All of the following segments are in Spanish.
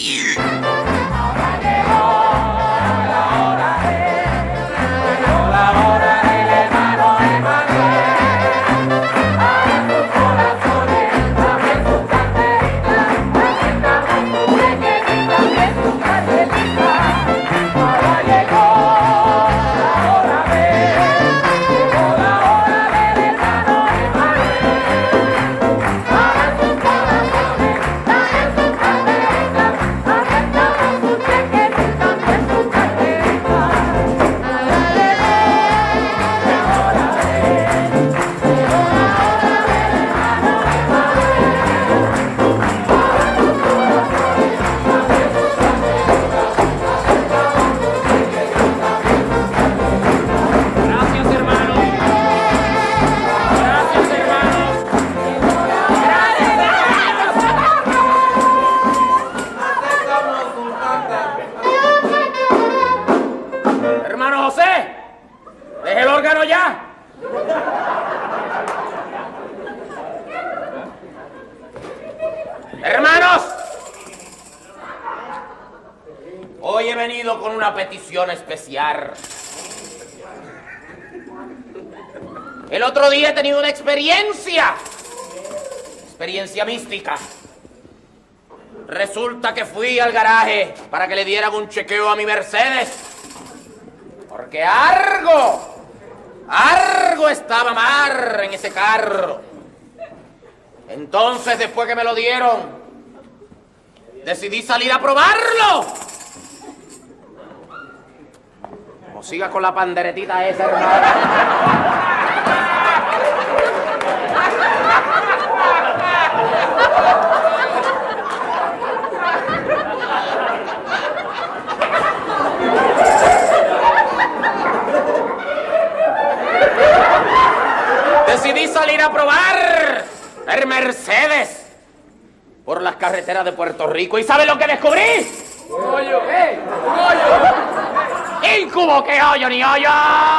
Hermanos, hoy he venido con una petición especial. El otro día he tenido una experiencia mística. Resulta que fui al garaje para que le dieran un chequeo a mi Mercedes, porque algo estaba mal en ese carro. Entonces, después que me lo dieron, decidí salir a probarlo. O siga con la panderetita esa, hermano. Decidí salir a probar el Mercedes por las carreteras de Puerto Rico. ¿Y sabe lo que descubrí? ¡Un hoyo! ¡Un hoyo! ¡Incubo! ¡Qué hoyo ni hoyo!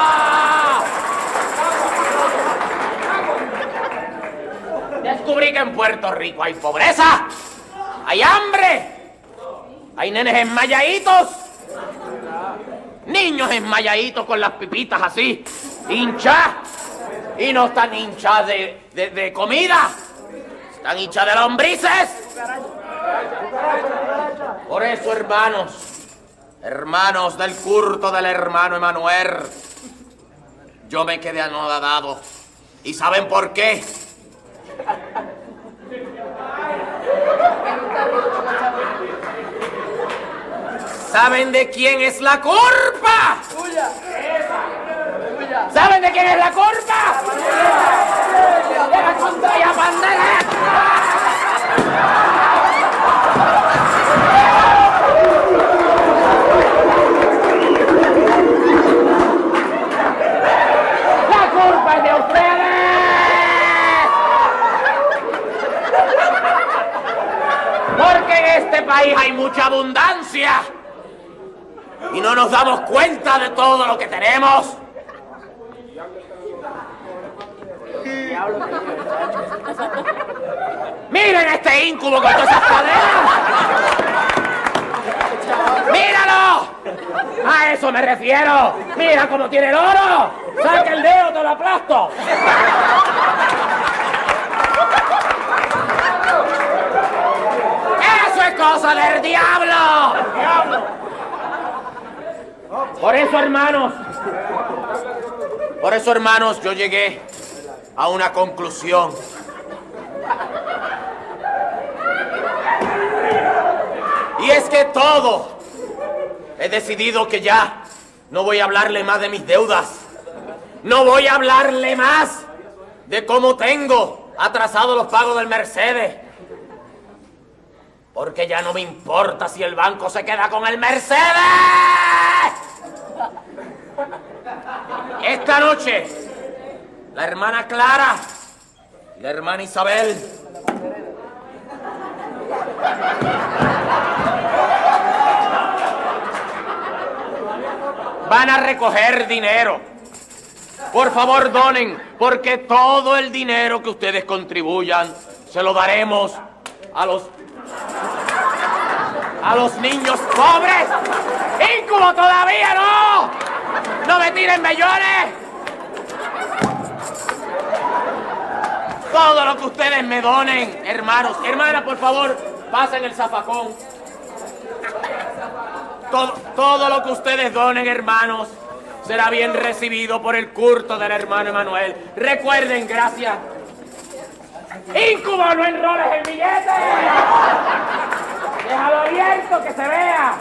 Descubrí que en Puerto Rico hay pobreza, hay hambre, hay nenes enmayaditos, niños enmayaditos con las pipitas así, hinchas. Y no están hinchas de comida, están hinchas de lombrices. Por eso, hermanos del culto del hermano Emanuel, yo me quedé anodadado. ¿Y saben por qué? ¿Saben de quién es la culpa? ¿Saben de quién es la culpa? ¡De la contraria bandera! ¡La culpa es de ustedes! Porque en este país hay mucha abundancia y no nos damos cuenta de todo lo que tenemos. ¡Miren este íncubo con todas esas cadenas! ¡Míralo! A eso me refiero. ¡Mira cómo tiene el oro! ¡Saca el dedo, te lo aplasto! ¡Eso es cosa del diablo! Por eso, hermanos, yo llegué a una conclusión. Y es que he decidido que ya no voy a hablarle más de mis deudas. No voy a hablarle más de cómo tengo atrasados los pagos del Mercedes. Porque ya no me importa si el banco se queda con el Mercedes. Esta noche, la hermana Clara y la hermana Isabel van a recoger dinero. Por favor, donen, porque todo el dinero que ustedes contribuyan se lo daremos a los a los niños pobres. ¡Íncubo todavía no! ¡No me tiren mellones! Todo lo que ustedes me donen, hermanos. Hermanas, por favor, pasen el zafacón. Todo lo que ustedes donen, hermanos, será bien recibido por el culto del hermano Emanuel. Recuerden, gracias. ¡Íncubo, no enroles el billete! ¡Déjalo abierto, que se vea!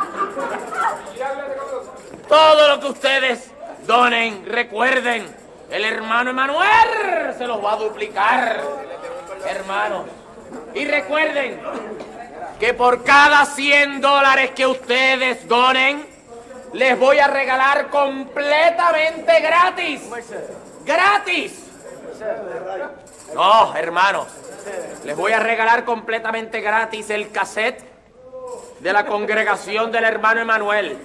Todo lo que ustedes donen, recuerden, el hermano Emanuel se los va a duplicar, hermanos. Y recuerden que por cada $100 que ustedes donen, les voy a regalar completamente gratis. ¡Gratis! No, hermanos, les voy a regalar completamente gratis el cassette de la congregación del hermano Emanuel.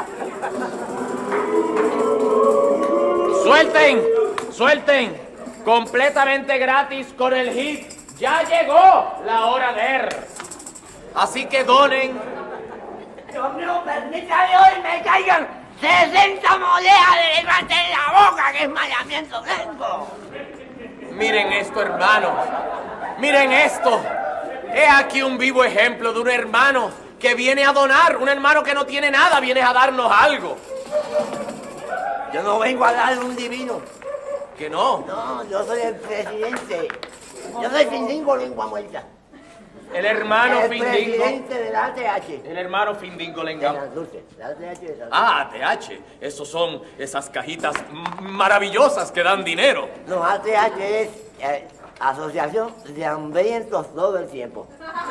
Suelten, suelten, completamente gratis con el hit. Ya llegó la hora de él. Así que donen. Dios mío, permítame hoy me caigan 60 monedas de levante en la boca, que es mandamiento blanco. Miren esto, hermanos. Miren esto. He aquí un vivo ejemplo de un hermano que viene a donar. Un hermano que no tiene nada, viene a darnos algo. Yo no vengo a darle un divino. ¿Que no? No, yo soy el presidente. Yo soy Findingo Lengua Muerta. El hermano el Findingo. Presidente de la ATH. El hermano Findingo Lengua. De las dulces. La ATH de las Ah, ATH. Esos son esas cajitas maravillosas que dan dinero. No, ATH es Asociación de Hambrientos todo el tiempo.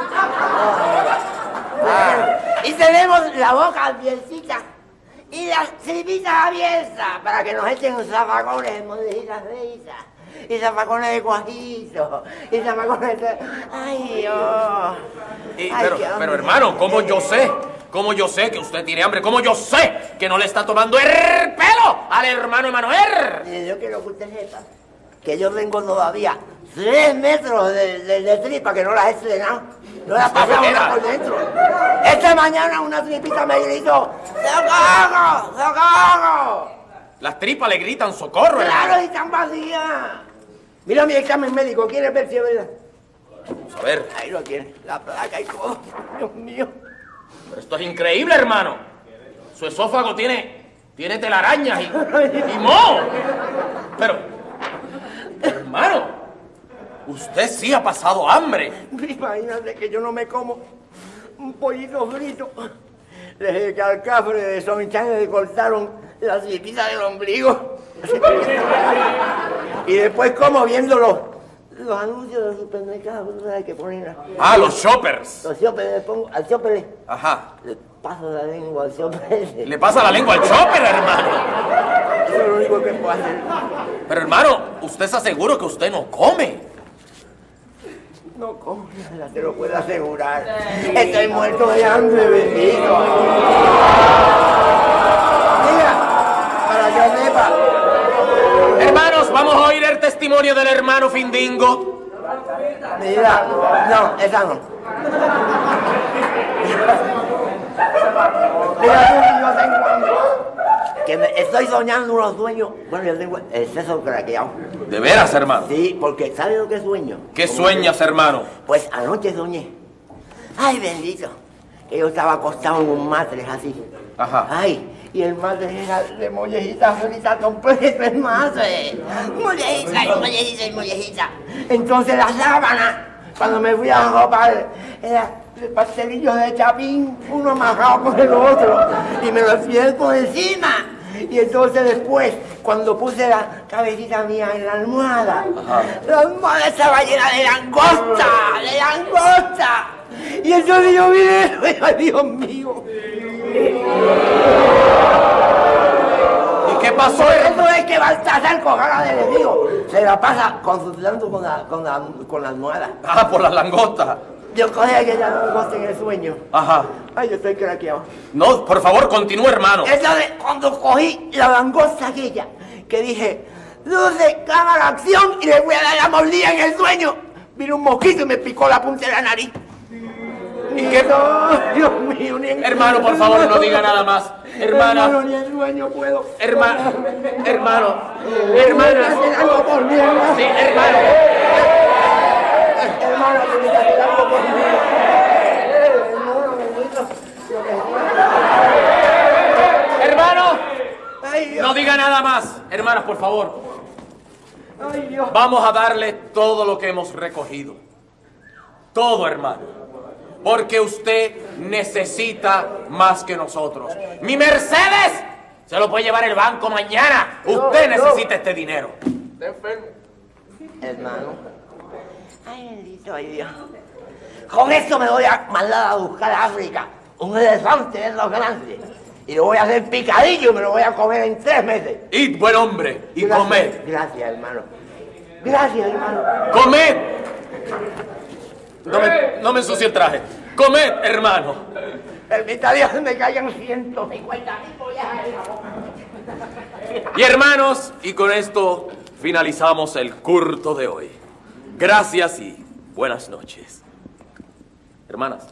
Y tenemos la boca abiertita y las tripitas abiertas para que nos echen zafacones en monejitas feitas. Y zafacones de guajito. Y zafacones de... ¡Ay, Dios! Pero hermano, ¿cómo yo sé? ¿Cómo yo sé que usted tiene hambre? ¿Cómo yo sé que no le está tomando el pelo al hermano Emanuel? Y yo quiero que usted sepa que yo tengo todavía 3 metros de tripa que no las he estrenado. No las he pasado una por dentro. Esta mañana una tripita me gritó: ¡socorro! ¡socorro! Las tripas le gritan socorro, ¡Claro, hermano. y están vacías! Mira mi examen médico, ¿quieres ver si es verdad? Vamos a ver. Ahí lo tiene, la placa y todo. Dios mío. Pero esto es increíble, hermano. Su esófago tiene telarañas y moho. Pero, hermano, usted sí ha pasado hambre. Imagínate que yo no me como un pollito frito. Desde que al cafre de Sonchan le cortaron la tripita del ombligo. Y después como viendo los anuncios del supermercado, ¿sabes qué ponen? Ah, los shoppers. Los shoppers, le pongo al shopper, Ajá. le paso la lengua al shopper. Le pasa la lengua al shopper, hermano. Eso es lo único que puedo hacer. Pero, hermano, usted está seguro que usted no come. No como nada, te lo puedo asegurar. Estoy muerto de hambre, bendito. Mira, para que sepa. Hermanos, vamos a oír el testimonio del hermano Findingo. Mira, no, esa no. Mira tú, yo tengo hambre. Que estoy soñando unos sueños. Bueno, yo tengo el seso craqueado. ¿De veras, hermano? Sí, porque ¿sabes lo que sueño? ¿Qué sueñas, hermano? Pues anoche soñé. Ay, bendito. Que yo estaba acostado en un matres así. Ajá. Ay, y el matres era de mollejita frita completo, el matres. Mollejita y mollejita y mollejita. Entonces la sábana, cuando me fui a ropar, era de pastelillos de chapín, uno amarrado con el otro. Y me lo fui por encima. Y entonces después, cuando puse la cabecita mía en la almohada estaba llena de langosta, de langosta. Y entonces yo miré, ay Dios mío. ¿Y qué pasó? Eso es que Baltasar Cojara del enemigo se la pasa consultando con la almohada. Ah, por las langostas. Yo cogí aquella langosta en el sueño. Ajá. Ay, yo estoy craqueado. No, por favor, continúe, hermano. Entonces, cuando cogí la langosta aquella, que dije, luces, cámara, acción, y le voy a dar la mordida en el sueño, vino un mosquito y me picó la punta de la nariz. ¿Y qué? Dios mío, ni en Hermano, por favor, no diga nada más. Hermana. Hermano, ni en sueño puedo. Hermano. Hermana. Hacer algo por mí, hermano. Sí, hermano. Hermano, tienes que hacer algo por mí. Hermano, bendito. Hermano. Ay, Dios. No diga nada más. Hermanas, por favor. Ay, Dios. Vamos a darle todo lo que hemos recogido. Todo, hermano. Porque usted necesita más que nosotros. ¡Mi Mercedes! Se lo puede llevar el banco mañana. Usted necesita este dinero. Está enfermo. Hermano. Ay, bendito, ay, Dios. Con esto me voy a mandar a buscar a África. Un elefante de los grandes. Y lo voy a hacer picadillo y me lo voy a comer en 3 meses. Id, buen hombre, y Gracias, comed. Gracias, hermano. Gracias, hermano. ¡Comed! No me ensucie el traje. ¡Comed, hermano! Permita Dios que me caigan 150.000 pollas en la boca. Y hermanos, y con esto finalizamos el culto de hoy. Gracias y buenas noches. Hermanas.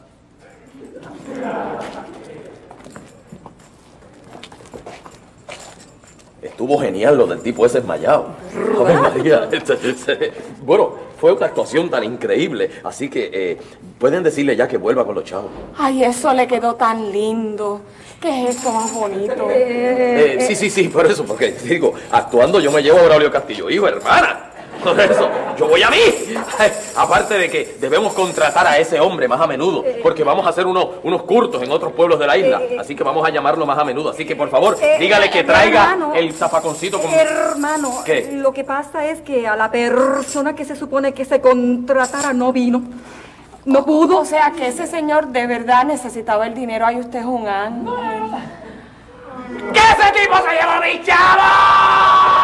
Estuvo genial lo del tipo ese desmayado. Ave María. Bueno, fue una actuación tan increíble. Así que pueden decirle ya que vuelva con los chavos. Ay, eso le quedó tan lindo. ¿Qué es esto más bonito? Sí, por eso, porque digo, actuando yo me llevo a Braulio Castillo, hijo, hermana. Por eso, yo voy a mí. Aparte de que debemos contratar a ese hombre más a menudo, porque vamos a hacer unos cursos en otros pueblos de la isla. Así que vamos a llamarlo más a menudo. Así que, por favor, dígale que traiga hermano, el zafaconcito con... Hermano, ¿Qué? lo que pasa es que a la persona que se supone que se contratara no vino. No pudo. O sea, que ese señor de verdad necesitaba el dinero. Ay, usted es un ángel. ¡Que ese tipo se llevó a mi chavo!